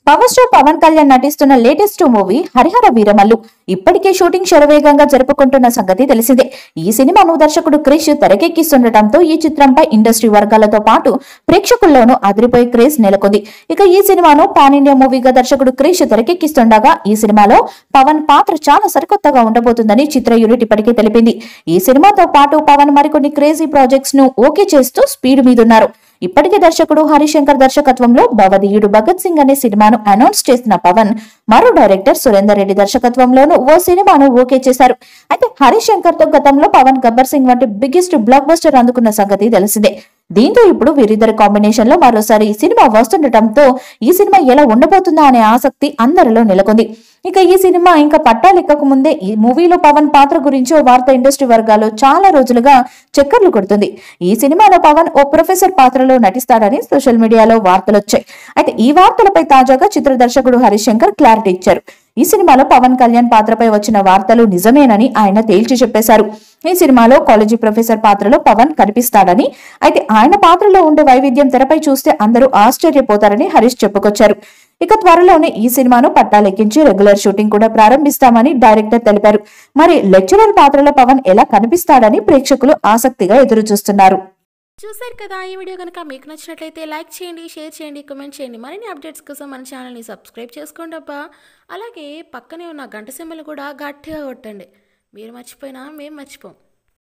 Power star Pawan Kalyan నటిస్తున్న latest movie Harihara Veeramallu ఇప్పటికే shooting శరవేగంగా జరుపుకుంటున్న సంగతి తెలిసిందే. ఈ సినిమాను దర్శకుడు క్రిష్ తెరకెక్కిస్తుండటంతో ఈ చిత్రంపై ఇండస్ట్రీ వర్గాలతో పాటు ప్రేక్షకుల్లోనూ అదిరిపోయే క్రేజ్ నెలకొంది. ఇక ఈ సినిమాను పాన్ ఇండియా మూవీగా దర్శకుడు క్రిష్ తెరకెక్కిస్తుండగా ఈ సినిమాలో పవన్ పాత్ర చాలా సరికొత్తగా ఉండబోతుందని చిత్ర యూనిట్ ఇప్పటికే తెలిపింది. ఈ సినిమాతో పాటు పవన్ మరికొన్ని క్రేజీ ప్రాజెక్ట్స్ ను ఓకే చేస్తూ స్పీడ్ మీదున్నారు. ఇప్పటికే దర్శకుడు హరిశంకర్ దర్శకత్వంలో భవదీయుడు భగత్ సింగ్ అనే సినిమాను అనౌన్స్ చేసిన పవన్ మరో డైరెక్టర్ సురేందర్ రెడ్డి దర్శకత్వంలోనూ ఓ సినిమాను ఓకే చేశారు. అయితే హరిశంకర్ తో గతంలో పవన్ గబ్బర్ సింగ్ వంటి బిగ్గెస్ట్ బ్లాక్ బస్టర్ అందుకున్న సంగతి తెలిసిందే. దీంతో ఇప్పుడు వీరిద్దరి కాంబినేషన్ లో మరోసారి ఈ సినిమా వస్తుండటంతో ఈ సినిమా ఎలా ఉండబోతుందా అనే ఆసక్తి అందరిలో నెలకొంది. ఇక ఈ సినిమా ఇంకా పట్టాలెక్కక ముందే ఈ మూవీలో పవన్ పాత్ర గురించి ఓ వార్త ఇండస్ట్రీ వర్గాల్లో చాలా రోజులుగా చక్కర్లు కొడుతుంది. ఈ సినిమాలో పవన్ ఓ ప్రొఫెసర్ పాత్రలో నటిస్తాడని సోషల్ మీడియాలో వార్తలు వచ్చాయి. అయితే ఈ వార్తలపై తాజాగా చిత్ర దర్శకుడు హరిశంకర్ క్లారిటీ ఇచ్చారు. ఈ సినిమాలో పవన్ కళ్యాణ్ పాత్రపై వచ్చిన వార్తలు నిజమేనని ఆయన తేల్చి చెప్పేశారు. ఈ సినిమాలో కాలేజీ ప్రొఫెసర్ పాత్రలో పవన్ కనిపిస్తాడని, అయితే ఆయన పాత్రలో ఉండే వైవిధ్యం తెరపై చూస్తే అందరూ ఆశ్చర్యపోతారని హరీష్ చెప్పుకొచ్చారు. ఇక త్వరలోనే ఈ సినిమాను పట్టాలెక్కించి రెగ్యులర్ షూటింగ్ కూడా ప్రారంభిస్తామని డైరెక్టర్ తెలిపారు. మరి లెక్చరర్ పాత్రలో పవన్ ఎలా కనిపిస్తాడని ప్రేక్షకులు ఆసక్తిగా ఎదురు చూస్తున్నారు. చూసారు కదా, ఈ వీడియో కనుక మీకు నచ్చినట్లయితే లైక్ చేయండి, షేర్ చేయండి, కామెంట్ చేయండి. మరిన్ని అప్డేట్స్ కోసం మన ఛానల్ని సబ్స్క్రైబ్ చేసుకోండి అబ్బా. అలాగే పక్కనే ఉన్న గంట సింబల్ కూడా గట్టిగా కొట్టండి. మీరు మర్చిపోయినా మేము మర్చిపోం.